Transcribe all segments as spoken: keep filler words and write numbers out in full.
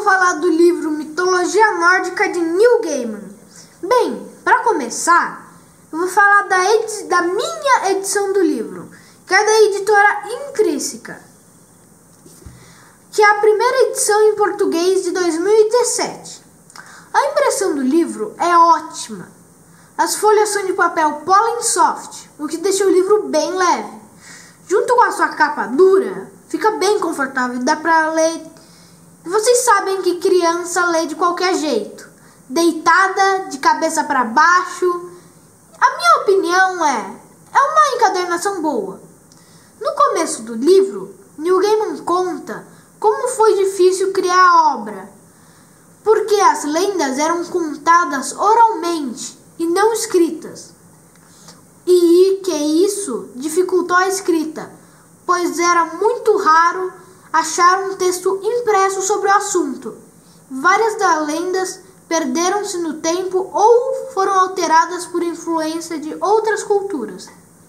vou falar do livro Mitologia Nórdica de Neil Gaiman. Bem, para começar, eu vou falar da, da minha edição do livro, que é da editora Intrínseca, que é a primeira edição em português de dois mil e dezessete. A impressão do livro é ótima. As folhas são de papel Pollen Soft, o que deixa o livro bem leve. Junto com a sua capa dura, fica bem confortável e dá para ler. Vocês sabem que criança lê de qualquer jeito, deitada, de cabeça para baixo. A minha opinião é, é uma encadernação boa. No começo do livro, Neil Gaiman conta como foi difícil criar a obra, porque as lendas eram contadas oralmente e não escritas, e que isso dificultou a escrita, pois era muito raro achar um texto impresso sobre o assunto. Várias das lendas perderam-se no tempo ou foram alteradas por influência de outras culturas.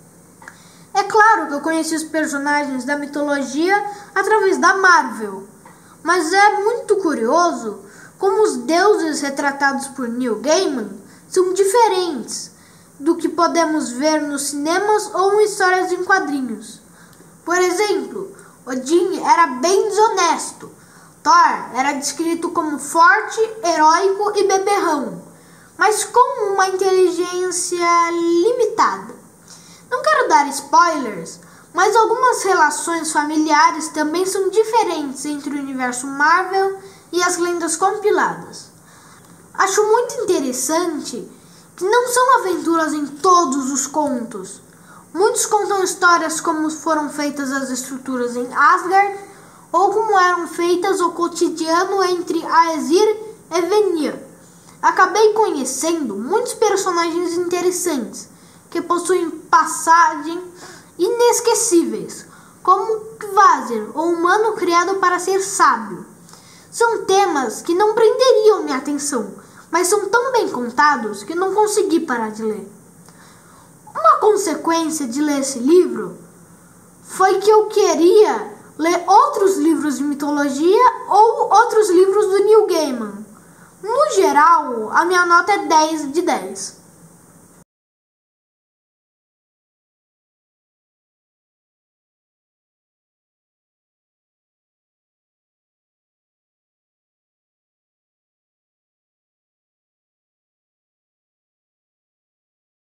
É claro que eu conheci os personagens da mitologia através da Marvel, mas é muito curioso como os deuses retratados por Neil Gaiman são diferentes do que podemos ver nos cinemas ou em histórias em quadrinhos. Por exemplo, Odin era bem desonesto, Thor era descrito como forte, heróico e beberrão, mas com uma inteligência limitada. Não quero dar spoilers, mas algumas relações familiares também são diferentes entre o universo Marvel e as lendas compiladas. Acho muito interessante que não são aventuras em todos os contos. Muitos contam histórias como foram feitas as estruturas em Asgard ou como eram feitas o cotidiano entre Aesir e Vanir. Acabei conhecendo muitos personagens interessantes que possuem passagens inesquecíveis, como Kvasir, o humano criado para ser sábio. São temas que não prenderiam minha atenção, mas são tão bem contados que não consegui parar de ler. Uma consequência de ler esse livro foi que eu queria ler outros livros de mitologia ou outros livros do Neil Gaiman. No geral, a minha nota é dez de dez.